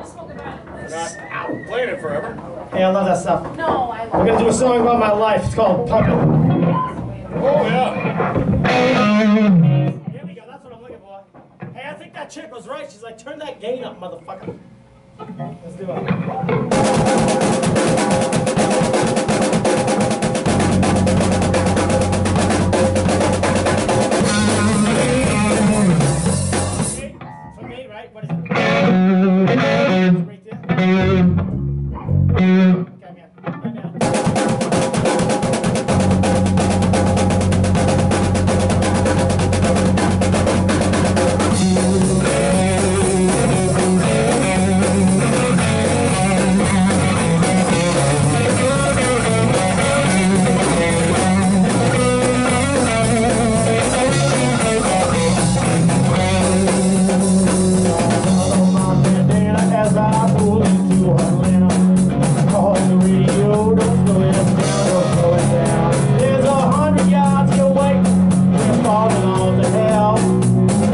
We're not out playing it forever. Hey, I love that stuff. No, I love We're gonna do a song about my life. It's called Pumpkin. Oh, yeah. Here we go. That's what I'm looking for. Hey, I think that chick was right. She's like, turn that gain up, motherfucker. Let's do it. For me, right? What is it? Right there? Okay, man. Right now.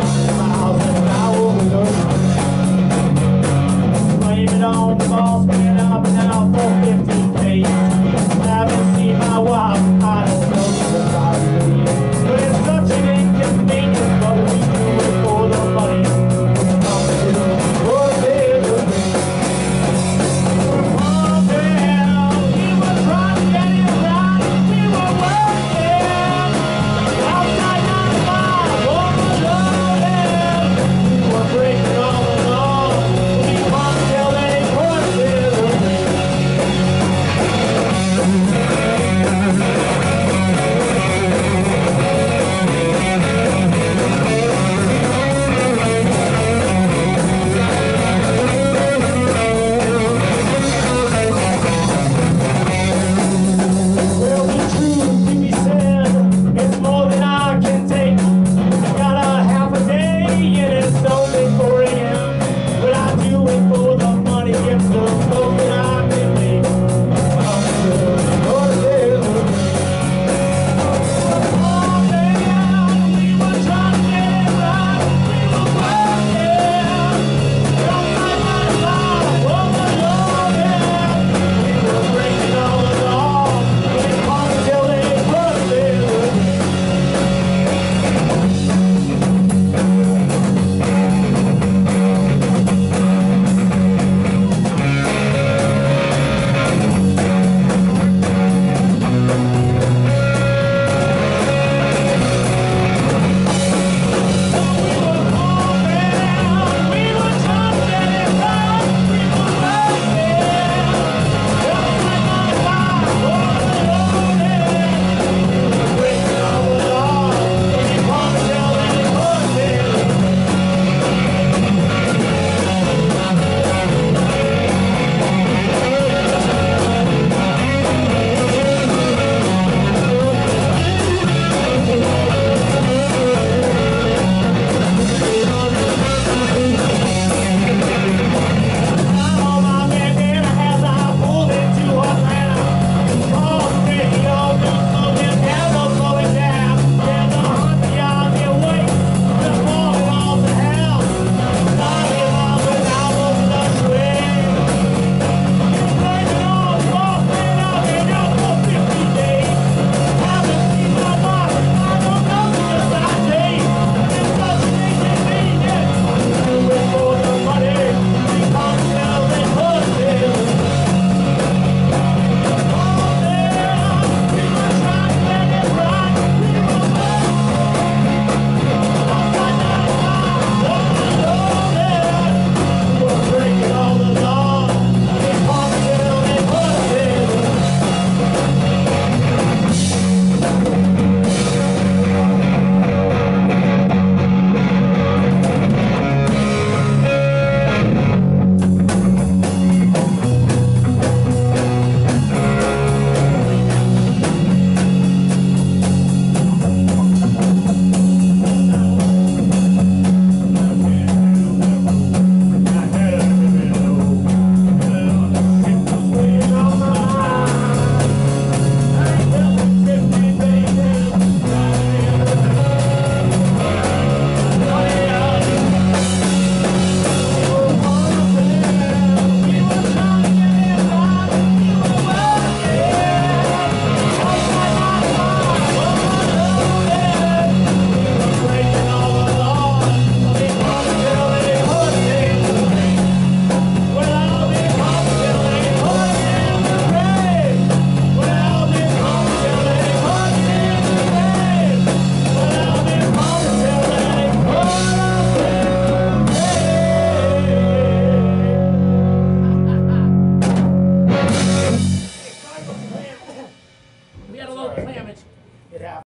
On the boss man.